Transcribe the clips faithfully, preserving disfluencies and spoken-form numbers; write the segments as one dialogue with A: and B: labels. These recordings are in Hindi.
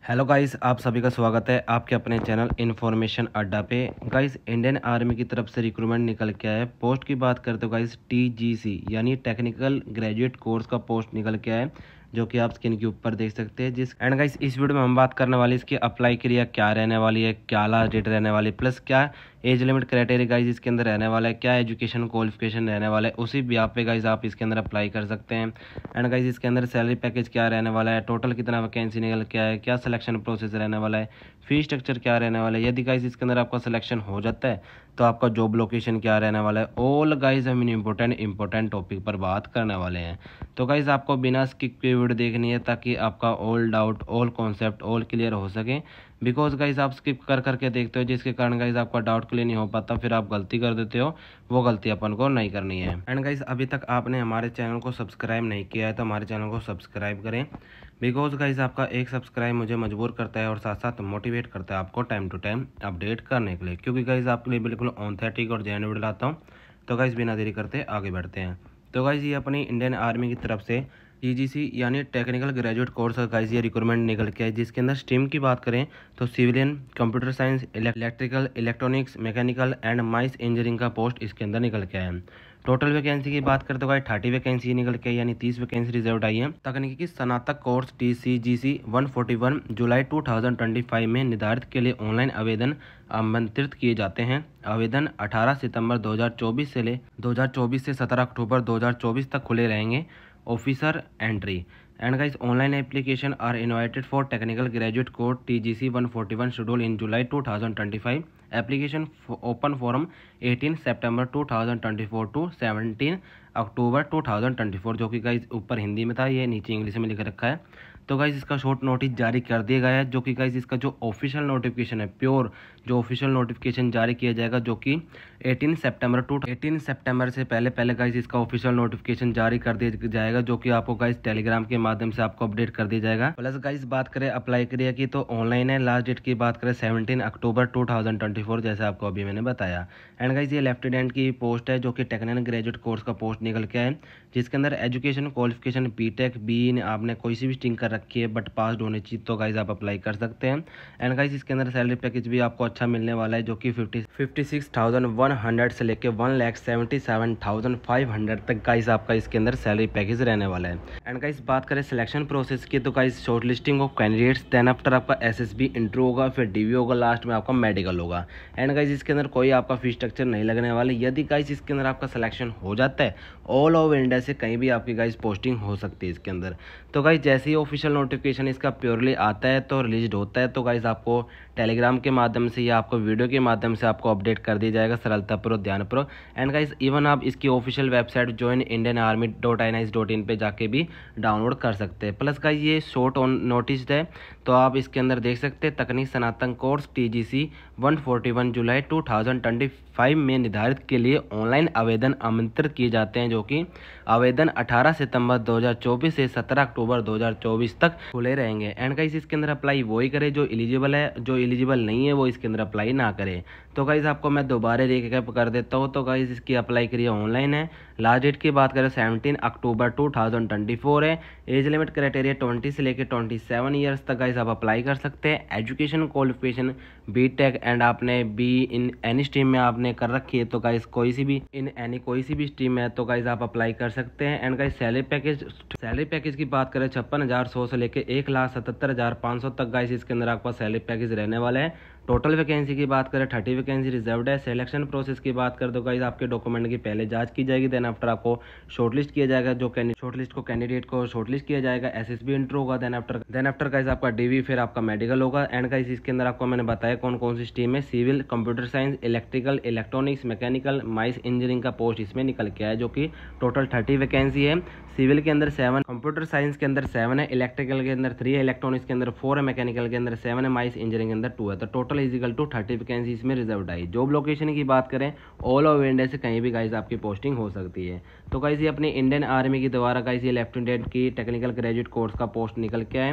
A: हेलो गाइस, आप सभी का स्वागत है आपके अपने चैनल इन्फॉर्मेशन अड्डा पे। गाइस, इंडियन आर्मी की तरफ से रिक्रूटमेंट निकल के आया है। पोस्ट की बात करते हो गाइस, टीजीसी यानी टेक्निकल ग्रेजुएट कोर्स का पोस्ट निकल के आया है, जो कि आप स्क्रीन के ऊपर देख सकते हैं। जिस एंड गाइस, इस वीडियो में हम बात करने वाले इसकी अप्लाई क्रिया क्या रहने वाली है, क्या लास्ट डेट रहने वाली, प्लस क्या एज लिमिट क्राइटेरिया गाइस इसके अंदर रहने वाला है, क्या एजुकेशन क्वालिफिकेशन रहने वाला है, उसी ब्याह पे गाइस आप इसके अंदर अप्लाई कर सकते हैं। एंड गाइस, इसके अंदर सैलरी पैकेज क्या रहने वाला है, टोटल कितना वैकेंसी निकल के आया है, क्या सिलेक्शन प्रोसेस रहने वाला है, फी स्ट्रक्चर क्या रहने वाला है, यदि गाइस इसके अंदर आपका सिलेक्शन हो जाता है तो आपका जॉब लोकेशन क्या रहने वाला है, ऑल गाइस हम इंपॉर्टेंट इंपॉर्टेंट टॉपिक पर बात करने वाले हैं। तो गाइस, आपको बिना स्किप के वीडियो देखनी है ताकि आपका all doubt all concept all clear हो सके। बिकॉज गाइस आप स्किप कर करके देखते हो, जिसके कारण गाइस आपका डाउट क्लियर नहीं हो पाता, फिर आप गलती कर देते हो, वो गलती अपन को नहीं करनी है। एंड गाइस, अभी तक आपने हमारे चैनल को सब्सक्राइब नहीं किया है तो हमारे चैनल को सब्सक्राइब करें। बिकॉज गाइस आपका एक सब्सक्राइब मुझे मजबूर करता है और साथ साथ मोटिवेट करता है आपको टाइम टू टाइम अपडेट करने के लिए, क्योंकि गाइस आपके लिए बिल्कुल ऑथेंटिक और जेन्युइन वीडियो लाता हूँ। तो गाइस बिना देरी करते आगे बढ़ते हैं। तो गाइस, ये अपनी इंडियन आर्मी की तरफ से टीजीसी यानी टेक्निकल ग्रेजुएट कोर्स का गाइस ये रिक्रूटमेंट निकल के है, जिसके अंदर स्ट्रीम की बात करें तो civilian, computer science, electrical, electronics, mechanical and mines engineering का पोस्ट इसके अंदर निकल के आया है। टोटल वैकेंसी की बात करते हुए थर्टी वैकेंसी निकल के यानी तीस वैकेंसी रिजर्व आई है। तकनीकी स्नातक course T C G C one forty one July two thousand twenty five में निर्धारित के लिए ऑनलाइन आवेदन आमंत्रित किए जाते हैं। आवेदन अठारह सितंबर दो हज़ार चौबीस से ले दो हज़ार चौबीस से सत्रह अक्टूबर दो हज़ार चौबीस तक खुले रहेंगे। Officer entry and guys, online application are invited for technical graduate course T G C one forty one schedule in July two thousand twenty five. Application open from eighteen September two thousand twenty four to seventeen October two thousand twenty four, जो कि गाइस ऊपर हिंदी में था, ये नीचे इंग्लिश में लिख रखा है। तो गाइस, इसका शॉर्ट नोटिस जारी कर दिया गया है, जो कि गाइस इसका जो ऑफिशियल नोटिफिकेशन है, प्योर जो ऑफिशियल नोटिफिकेशन जारी किया जाएगा, जो कि eighteen September to eighteen September से पहले पहले गाइस इसका ऑफिशियल नोटिफिकेशन जारी कर दिया जाएगा, जो कि आपको गाइस टेलीग्राम के माध्यम से आपको अपडेट कर दिया जाएगा। प्लस गाइस बात करें अप्लाई क्रिया की तो ऑनलाइन है। लास्ट डेट की बात करें seventeen October two thousand twenty four, जैसे आपको अभी मैंने बताया। एंड गाइस, ये लेफ्टिनेंट की पोस्ट है, जो कि टेक्निकल ग्रेजुएट कोर्स का पोस्ट निकल के है, जिसके अंदर एजुकेशन क्वालिफिकेशन बीटेक बी आपने कोई सी भी स्ट्रीम कर रखी है बट पास होनी चाहिए, तो गाइस आप अप्लाई कर सकते हैं। एंड गाइस, इसके अंदर सैलरी पैकेज भी आपको अच्छा मिलने वाला है, जो कि fifty fifty six thousand one hundred से लेके one lakh seventy seven thousand five hundred तक गाइस आपका इसके अंदर सैलरी पैकेज रहने वाला है। एंड गाइस, बात करें सिलेक्शन प्रोसेस की तो guys short listing of candidates, then after आपका एसएसबी इंटरव्यू होगा, फिर डीवी होगा, लास्ट में आपका मेडिकल होगा। एंड गाइस, इसके अंदर कोई आपका फीस स्ट्रक्चर नहीं लगने वाला। यदि गाइस इसके अंदर आपका सिलेक्शन हो जाता है, ऑल ओवर इंडिया से कहीं भी आपकी गाइस पोस्टिंग हो सकती है इसके अंदर। तो गाइस, जैसे ही ऑफिशियल नोटिफिकेशन इसका प्योरली आता है तो रिलीज होता है, तो गाइस आपको टेलीग्राम के माध्यम से या आपको वीडियो के माध्यम से आपको अपडेट कर दिया जाएगा सरलतापूर्वक, ध्यानपूर्वक। एंड गाइस, इवन आप इसकी official website join Indian army dot I N I dot in पे जाके भी डाउनलोड कर सकते हैं। प्लस गाइस, ये शॉर्ट ऑन नोटिस है, तो आप इसके अंदर देख सकते हैं तकनीक स्नातक course T G C one forty one July two thousand twenty five में निर्धारित के लिए ऑनलाइन आवेदन आमंत्रित किए जाते हैं, जो कि आवेदन अठारह सितंबर दो हज़ार चौबीस से सत्रह अक्टूबर दो हज़ार चौबीस तक खुले रहेंगे। एंड गाइस, इसके अंदर अप्लाई वही करे जो एलिजिबल है, जो एलिजिबल नहीं है वो इसके अंदर अप्लाई ना करे। तो गाइस, आपको मैं दोबारा रिकैप कर देता हूँ। तो गाइस, इसकी अप्लाई क्रिया ऑनलाइन है। लास्ट डेट की बात करें seventeen October two thousand twenty four है। एज लिमिट क्राइटेरिया ट्वेंटी से लेकर ट्वेंटी सेवन ईयर्स तक गाइस आप अप्लाई कर सकते हैं। एजुकेशन क्वालिफिकेशन बीटेक एंड आपने बी इन एनी स्ट्रीम में आपने कर रखी है तो गाइस कोई सी भी इन एनी कोई सी भी स्ट्रीम है तो गाइस आप अप्लाई कर सकते हैं। And guys, salary package salary package की बात करें छप्पन हजार सौ से लेकर एक लाख सतहत्तर हजार पाँच सौ तक गाइस इसके अंदर आपका सैलरी पैकेज रहने वाला है। टोटल वैकेंसी की बात करें थर्टी वैकेंसी रिजर्व्ड है। सिलेक्शन प्रोसेस की बात करें तो गाइस आपके डॉक्यूमेंट की पहले जांच की जाएगी, देन आफ्टर आपको शॉर्टलिस्ट किया जाएगा, जो शॉर्टलिस्ट को कैंडिडेट को शॉर्टलिस्ट किया जाएगा, एसएसबी इंटरव्यू होगा, then after then after guys आपका डीवी, फिर आपका मेडिकल होगा। एंड गाइस, इसके अंदर आपको मैंने बताया कौन कौन सी स्ट्रीम है, civil, computer science, electrical, electronics, mechanical, mines engineering का पोस्ट इसमें निकल के आया, जो कि टोटल थर्टी वैकेंसी है। सिविल के अंदर सेवन, कंप्यूटर साइंस के अंदर सेवन है, इलेक्ट्रिकल के अंदर थ्री है, इलेक्ट्रॉनिक्स के अंदर फोर है, मैकेनिकल के अंदर सेवन है, माइंस इंजीनियरिंग के अंदर टू है। तो total equal to thirty vacancy इसमें रिजर्व आई। जॉब लोकेशन की बात करें ऑल ओवर इंडिया से कहीं भी गाइस आपकी पोस्टिंग हो सकती है। तो गाइस, ये अपनी इंडियन आर्मी की द्वारा गाइस ये लेफ्टिनेंट की टेक्निकल ग्रेजुएट कोर्स का पोस्ट निकल के आए।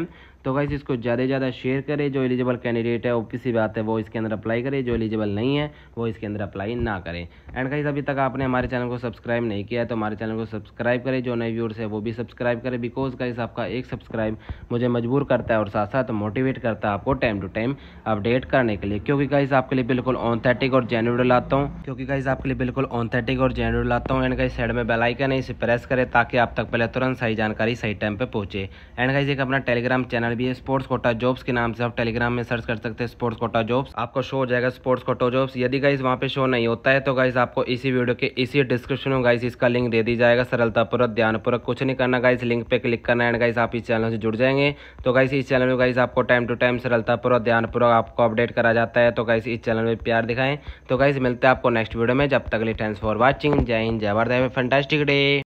A: तो गाइस इसको ज़्यादा से ज़्यादा शेयर करें। जो एलिजिबल कैंडिडेट है ओपीसी बात है वो इसके अंदर अप्लाई करे, जो एलिजिबल नहीं है वो इसके अंदर अप्लाई ना करें। एंड गाइस अभी तक आपने हमारे चैनल को सब्सक्राइब नहीं किया है तो हमारे चैनल को सब्सक्राइब करें, जो नए व्यूअर्स है वो भी सब्सक्राइब करें, बिकॉज गाइस आपका एक सब्सक्राइब मुझे मजबूर करता है और साथ साथ मोटिवेट करता है आपको टाइम टू टाइम अपडेट करने के लिए, क्योंकि गाइस आपके लिए बिल्कुल ऑथेंटिक और जेन्युइन लाता हूँ क्योंकि गाइस आपके लिए बिल्कुल ऑथेंटिक और जेन्युइन लाता हूँ। एंड गाइस साइड में बेल आइकन है, इसे प्रेस करें ताकि आप तक पहले तुरंत सही जानकारी सही टाइम पे पहुंचे। एंड गाइस एक अपना टेलीग्राम चैनल भी है स्पोर्ट्स कोटा जॉब्स के नाम से, आप टेलीग्राम में सर्च कर सकते हैं स्पोर्ट्स कोटा जॉब्स, आपको शो हो जाएगा स्पोर्ट्स कोटा जॉब्स। यदि गाइस वहाँ पे शो नहीं होता है तो गाइस आपको इसी वीडियो के इसी डिस्क्रिप्शन में गाइस इसका लिंक दे दी जाएगा। सरलतापूर्वक ध्यानपूर्वक कुछ नहीं करना गाइस, लिंक पे क्लिक करना है गाइस, आप इस चैनल से जुड़ जाएंगे। तो गाइस इस चैनल में गाइस आपको टाइम टू टाइम सरलतापूर्वक ध्यानपूर्वक आपको अपडेट करा जाता है। तो गाइस इस चैनल में प्यार दिखाएं। तो गाइस मिलते हैं आपको नेक्स्ट वीडियो में, जब तक के लिए थैंक्स फॉर वॉचिंग। जय हिंद, जय Bharat, have a fantastic day.